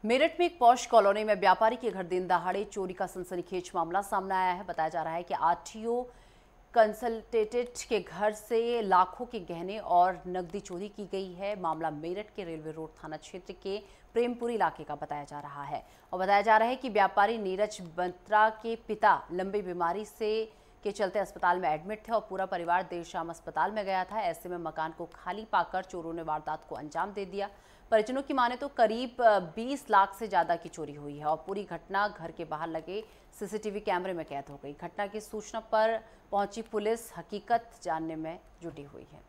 मेरठ में एक posh colony में व्यापारी के घर दिन दहाड़े चोरी का सनसनीखेज मामला सामने आया है। बताया जा रहा है कि आरटीओ कंसल्टेंट के घर से लाखों के गहने और नकदी चोरी की गई है। मामला मेरठ के रेलवे रोड थाना क्षेत्र के प्रेमपुरी इलाके का बताया जा रहा है और बताया जा रहा है कि व्यापारी नीरज बत्रा के पिता लंबी बीमारी के चलते अस्पताल में एडमिट थे और पूरा परिवार देर शाम अस्पताल में गया था। ऐसे में मकान को खाली पाकर चोरों ने वारदात को अंजाम दे दिया। परिजनों की माने तो करीब 20 लाख से ज्यादा की चोरी हुई है और पूरी घटना घर के बाहर लगे सीसीटीवी कैमरे में कैद हो गई। घटना की सूचना पर पहुंची पुलिस हकीकत जानने में जुटी हुई है।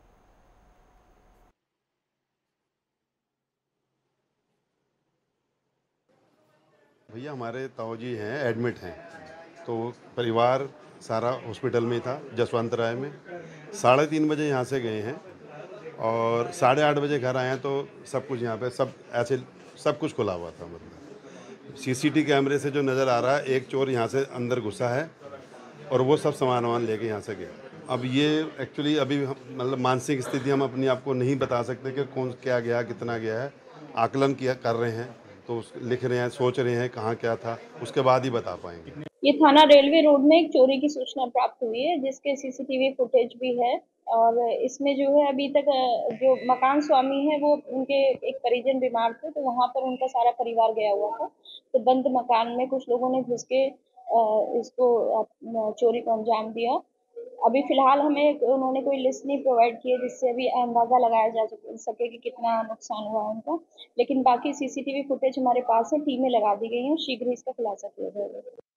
भैया हमारे ताऊजी हैं, एडमिट हैं, तो परिवार सारा हॉस्पिटल में था जसवंत राय में। 3:30 बजे यहाँ से गए हैं और 8:30 बजे घर आए हैं तो सब कुछ यहाँ पे सब ऐसे सब कुछ खुला हुआ था। मतलब सीसीटीवी कैमरे से जो नज़र आ रहा है, एक चोर यहाँ से अंदर घुसा है और वो सब सामान वामान लेके यहाँ से गया। अब ये एक्चुअली अभी मतलब मानसिक स्थिति हम अपनी आपको नहीं बता सकते कि कौन क्या गया, कितना गया है। आकलन किया कर रहे हैं, तो लिख रहे हैं, सोच रहे हैं कहाँ क्या था, उसके बाद ही बता पाएंगे। ये थाना रेलवे रोड में एक चोरी की सूचना प्राप्त हुई है, जिसके सीसीटीवी फुटेज भी है। और इसमें जो है अभी तक जो मकान स्वामी है वो उनके एक परिजन बीमार थे, तो वहाँ पर उनका सारा परिवार गया हुआ था। तो बंद मकान में कुछ लोगों ने घुस के इसको चोरी को अंजाम दिया। अभी फिलहाल हमें उन्होंने कोई लिस्ट नहीं प्रोवाइड की है, जिससे अभी अंदाजा लगाया जा सके कि कितना नुकसान हुआ उनका। लेकिन बाकी सीसीटीवी फुटेज हमारे पास है, टीमें लगा दी गई हैं, शीघ्र इसका खुलासा किया जाएगा।